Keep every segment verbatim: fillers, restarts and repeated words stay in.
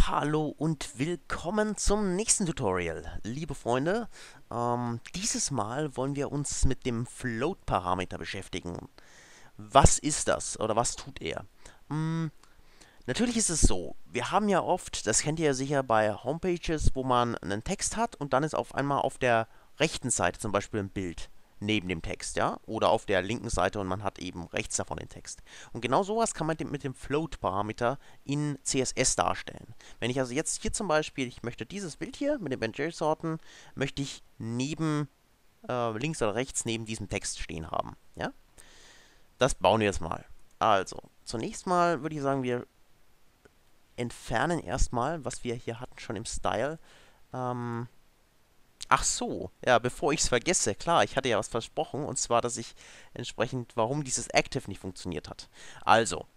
Hallo und willkommen zum nächsten Tutorial. Liebe Freunde, ähm, dieses Mal wollen wir uns mit dem Float-Parameter beschäftigen. Was ist das oder was tut er? Hm, natürlich ist es so, wir haben ja oft, das kennt ihr ja sicher bei Homepages, wo man einen Text hat und dann ist auf einmal auf der rechten Seite zum Beispiel ein Bild neben dem Text, ja? Oder auf der linken Seite und man hat eben rechts davon den Text. Und genau sowas kann man mit dem Float-Parameter in C S S darstellen. Wenn ich also jetzt hier zum Beispiel, ich möchte dieses Bild hier mit den Ben Jerry Sorten, möchte ich neben, äh, links oder rechts neben diesem Text stehen haben, ja? Das bauen wir jetzt mal. Also, zunächst mal würde ich sagen, wir entfernen erstmal, was wir hier hatten schon im Style. Ähm, ach so, ja, bevor ich es vergesse, klar, ich hatte ja was versprochen, und zwar, dass ich entsprechend, warum dieses Active nicht funktioniert hat. Also,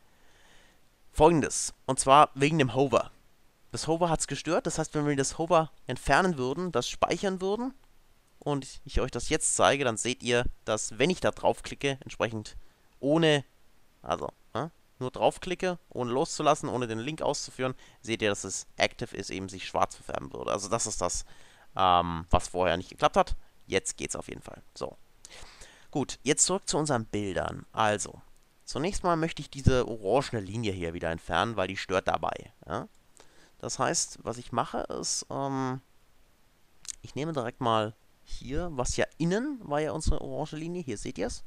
folgendes, und zwar wegen dem Hover. Das Hover hat es gestört, das heißt, wenn wir das Hover entfernen würden, das speichern würden, und ich euch das jetzt zeige, dann seht ihr, dass, wenn ich da draufklicke, entsprechend ohne, also, ne, nur draufklicke, ohne loszulassen, ohne den Link auszuführen, seht ihr, dass es active ist, eben sich schwarz verfärben würde. Also das ist das, ähm, was vorher nicht geklappt hat. Jetzt geht's auf jeden Fall. So, gut, jetzt zurück zu unseren Bildern. Also, zunächst mal möchte ich diese orangene Linie hier wieder entfernen, weil die stört dabei. Ja? Das heißt, was ich mache, ist, ähm, ich nehme direkt mal hier, was ja innen war ja unsere orange Linie, hier seht ihr es.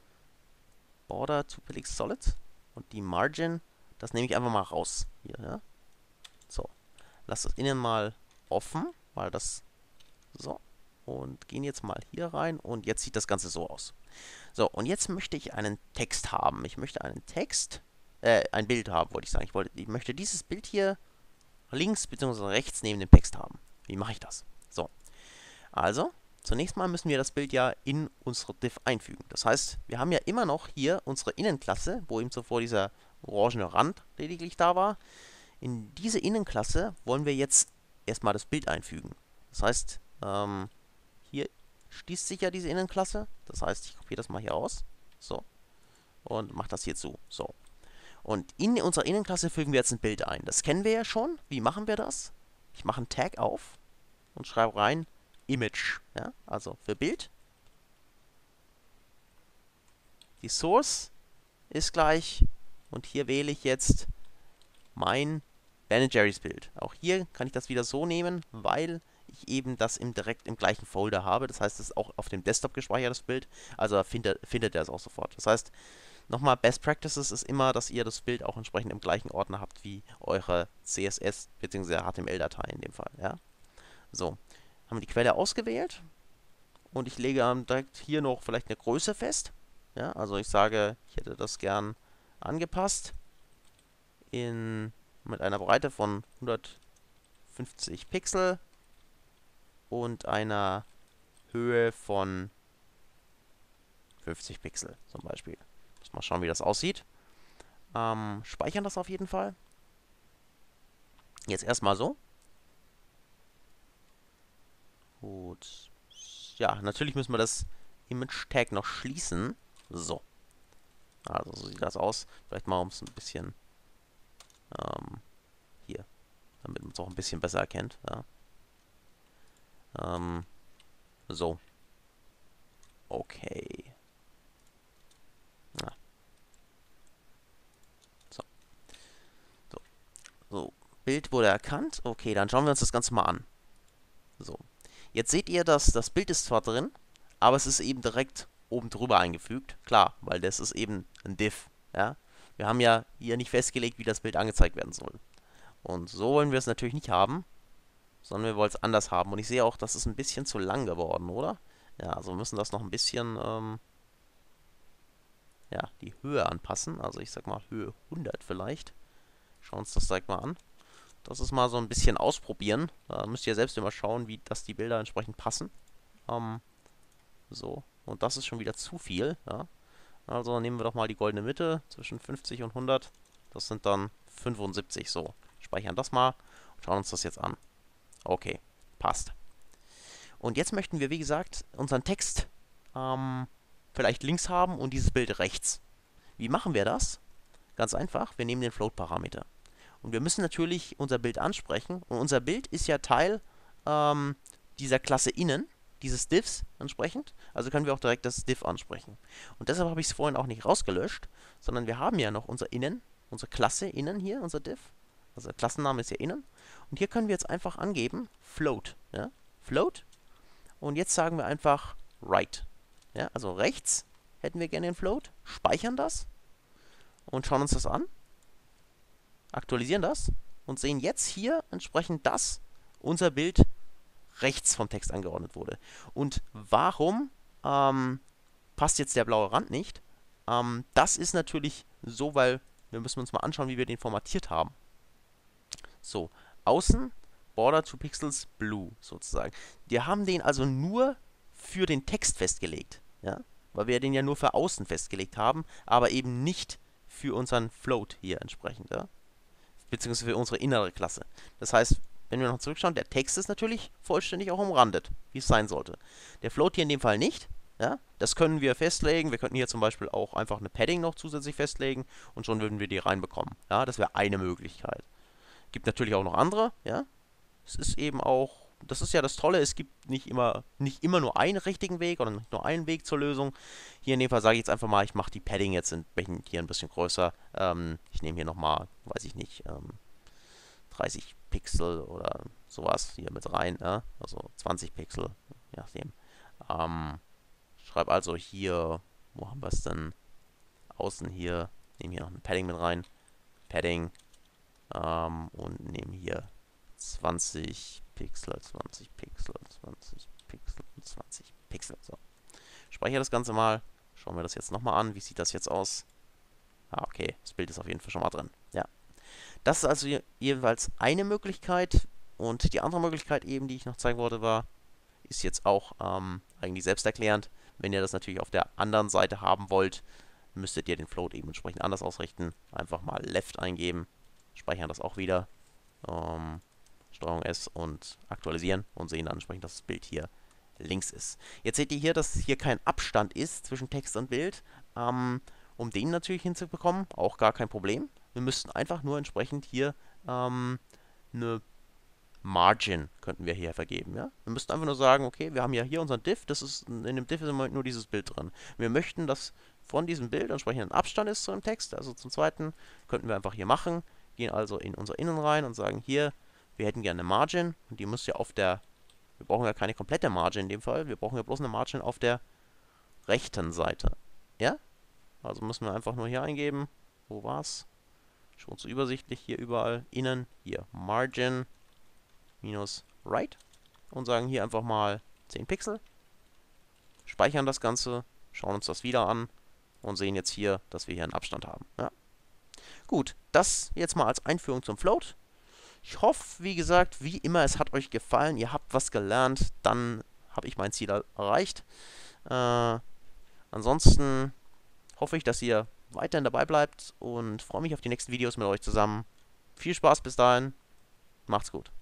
Border to Pixel Solid. Und die Margin, das nehme ich einfach mal raus. Hier, ja. So. Lass das innen mal offen, weil das. So. Und gehen jetzt mal hier rein und jetzt sieht das Ganze so aus. So, und jetzt möchte ich einen Text haben. Ich möchte einen Text, äh, ein Bild haben, wollte ich sagen. Ich, wollte, ich möchte dieses Bild hier links bzw. rechts neben dem Text haben. Wie mache ich das? So. Also, zunächst mal müssen wir das Bild ja in unsere Div einfügen. Das heißt, wir haben ja immer noch hier unsere Innenklasse, wo eben zuvor dieser orangene Rand lediglich da war. In diese Innenklasse wollen wir jetzt erstmal das Bild einfügen. Das heißt, ähm, hier schließt sich ja diese Innenklasse. Das heißt, ich kopiere das mal hier aus. So. Und mache das hier zu. So. Und in unserer Innenklasse fügen wir jetzt ein Bild ein. Das kennen wir ja schon. Wie machen wir das? Ich mache einen Tag auf und schreibe rein Image, ja, also für Bild. Die Source ist gleich und hier wähle ich jetzt mein Ben Jerry's Bild. Auch hier kann ich das wieder so nehmen, weil ich eben das im, direkt im gleichen Folder habe. Das heißt, es ist auch auf dem Desktop gespeichertes Bild, also findet, findet er es auch sofort. Das heißt, nochmal, Best Practices ist immer, dass ihr das Bild auch entsprechend im gleichen Ordner habt wie eure C S S bzw. H T M L-Datei in dem Fall, ja. So, haben wir die Quelle ausgewählt. Und ich lege ähm, direkt hier noch vielleicht eine Größe fest. Ja, also ich sage, ich hätte das gern angepasst in, mit einer Breite von hundertfünfzig Pixel und einer Höhe von fünfzig Pixel zum Beispiel. Muss mal schauen, wie das aussieht. Ähm, speichern das auf jeden Fall. Jetzt erstmal so. Gut. Ja, natürlich müssen wir das Image-Tag noch schließen. So. Also so sieht das aus. Vielleicht mal um es ein bisschen ähm, hier, damit man es auch ein bisschen besser erkennt. Ja. Ähm, so. Okay. Ja. So. So. So. Bild wurde erkannt. Okay, dann schauen wir uns das Ganze mal an. So. Jetzt seht ihr, dass das Bild ist zwar drin, aber es ist eben direkt oben drüber eingefügt. Klar, weil das ist eben ein Div. Ja? Wir haben ja hier nicht festgelegt, wie das Bild angezeigt werden soll. Und so wollen wir es natürlich nicht haben, sondern wir wollen es anders haben. Und ich sehe auch, das ist ein bisschen zu lang geworden, oder? Ja, also wir müssen das noch ein bisschen, ähm, ja, die Höhe anpassen. Also ich sag mal Höhe hundert vielleicht. Schauen wir uns das direkt mal an. Das ist mal so ein bisschen ausprobieren. Da müsst ihr selbst immer schauen, wie dass die Bilder entsprechend passen. Ähm, so. Und das ist schon wieder zu viel. Ja. Also nehmen wir doch mal die goldene Mitte zwischen fünfzig und hundert. Das sind dann fünfundsiebzig. So. Speichern das mal und schauen uns das jetzt an. Okay. Passt. Und jetzt möchten wir, wie gesagt, unseren Text ähm, vielleicht links haben und dieses Bild rechts. Wie machen wir das? Ganz einfach. Wir nehmen den Float-Parameter. Und wir müssen natürlich unser Bild ansprechen. Und unser Bild ist ja Teil ähm, dieser Klasse innen, dieses Diffs entsprechend. Also können wir auch direkt das Div ansprechen. Und deshalb habe ich es vorhin auch nicht rausgelöscht, sondern wir haben ja noch unser Innen, unsere Klasse innen hier, unser Div. Also der Klassenname ist ja innen. Und hier können wir jetzt einfach angeben, float. Ja? Float. Und jetzt sagen wir einfach right. Ja? Also rechts hätten wir gerne den Float, speichern das und schauen uns das an. Aktualisieren das und sehen jetzt hier entsprechend, dass unser Bild rechts vom Text angeordnet wurde. Und warum ähm, passt jetzt der blaue Rand nicht? Ähm, das ist natürlich so, weil wir müssen uns mal anschauen, wie wir den formatiert haben. So, außen Border two Pixels Blue sozusagen. Wir haben den also nur für den Text festgelegt, ja? Weil wir den ja nur für außen festgelegt haben, aber eben nicht für unseren Float hier entsprechend, ja? Beziehungsweise für unsere innere Klasse. Das heißt, wenn wir noch zurückschauen, der Text ist natürlich vollständig auch umrandet, wie es sein sollte. Der Float hier in dem Fall nicht. Ja? Das können wir festlegen. Wir könnten hier zum Beispiel auch einfach eine Padding noch zusätzlich festlegen und schon würden wir die reinbekommen. Ja? Das wäre eine Möglichkeit. Gibt natürlich auch noch andere. Ja? Es ist eben auch, das ist ja das Tolle, es gibt nicht immer, nicht immer nur einen richtigen Weg oder nicht nur einen Weg zur Lösung. Hier in dem Fall sage ich jetzt einfach mal, ich mache die Padding jetzt in, hier ein bisschen größer. Ähm, ich nehme hier nochmal, weiß ich nicht, ähm, dreißig Pixel oder sowas hier mit rein, ja? Also zwanzig Pixel, je nachdem. Ähm, schreibe also hier, wo haben wir es denn? Außen hier, nehme hier noch ein Padding mit rein. Padding. Ähm, und nehme hier zwanzig Pixel, zwanzig Pixel, zwanzig Pixel, zwanzig Pixel. So. Speichere das Ganze mal. Schauen wir das jetzt nochmal an. Wie sieht das jetzt aus? Ah, okay. Das Bild ist auf jeden Fall schon mal drin. Ja. Das ist also jeweils eine Möglichkeit. Und die andere Möglichkeit eben, die ich noch zeigen wollte, war, ist jetzt auch ähm, eigentlich selbsterklärend. Wenn ihr das natürlich auf der anderen Seite haben wollt, müsstet ihr den Float eben entsprechend anders ausrichten. Einfach mal Left eingeben. Speichern das auch wieder. Ähm, Steuerung S und aktualisieren und sehen dann entsprechend, dass das Bild hier links ist. Jetzt seht ihr hier, dass hier kein Abstand ist zwischen Text und Bild. Ähm, um den natürlich hinzubekommen, auch gar kein Problem. Wir müssten einfach nur entsprechend hier ähm, eine Margin könnten wir hier vergeben. Ja? Wir müssten einfach nur sagen, okay, wir haben ja hier unseren Div, das ist, in dem Div ist im Moment nur dieses Bild drin. Wir möchten, dass von diesem Bild entsprechend ein Abstand ist zu dem Text, also zum zweiten, könnten wir einfach hier machen, gehen also in unser Innen rein und sagen hier, wir hätten gerne eine Margin und die muss ja auf der, wir brauchen ja keine komplette Margin in dem Fall, wir brauchen ja bloß eine Margin auf der rechten Seite. Ja? Also müssen wir einfach nur hier eingeben, wo war's? Schon so übersichtlich, hier überall, innen, hier, Margin, minus right und sagen hier einfach mal zehn Pixel, speichern das Ganze, schauen uns das wieder an und sehen jetzt hier, dass wir hier einen Abstand haben. Ja. Gut, das jetzt mal als Einführung zum Float. Ich hoffe, wie gesagt, wie immer, es hat euch gefallen, ihr habt was gelernt, dann habe ich mein Ziel erreicht. Äh, ansonsten hoffe ich, dass ihr weiterhin dabei bleibt und freue mich auf die nächsten Videos mit euch zusammen. Viel Spaß bis dahin, macht's gut.